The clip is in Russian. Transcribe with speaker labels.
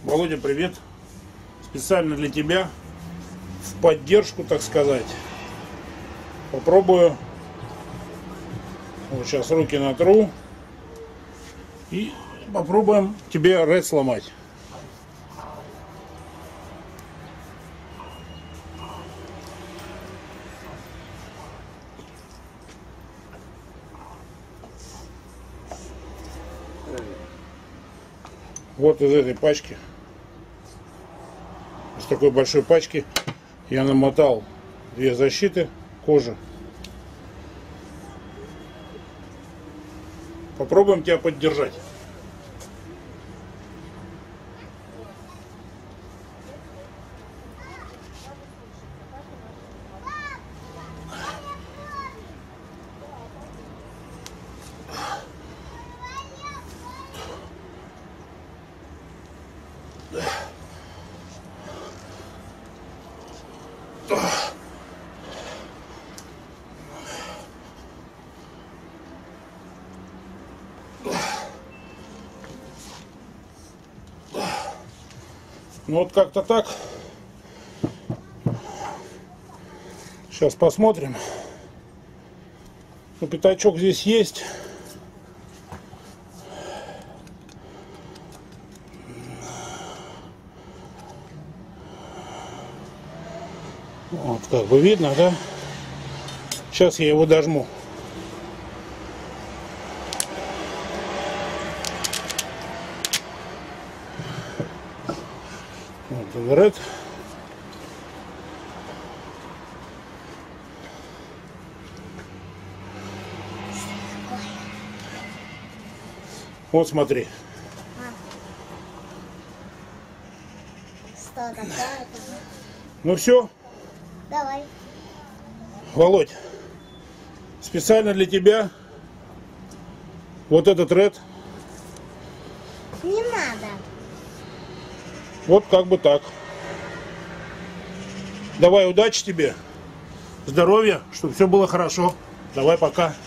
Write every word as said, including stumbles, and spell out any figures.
Speaker 1: Володя, привет! Специально для тебя, в поддержку, так сказать, попробую. Вот сейчас руки натру и попробуем тебе ред сломать. Вот из этой пачки, из такой большой пачки, я намотал две защиты кожи. Попробуем тебя поддержать. Ну вот как-то так. Сейчас посмотрим. Ну, пятачок здесь есть. Вот как бы видно, да? Сейчас я его дожму. Вот ред. Вот смотри.
Speaker 2: Что такое?
Speaker 1: Ну все.
Speaker 2: Давай.
Speaker 1: Володь, специально для тебя вот этот ред.
Speaker 2: Не надо.
Speaker 1: Вот как бы так. Давай, удачи тебе, здоровья, чтобы все было хорошо. Давай, пока.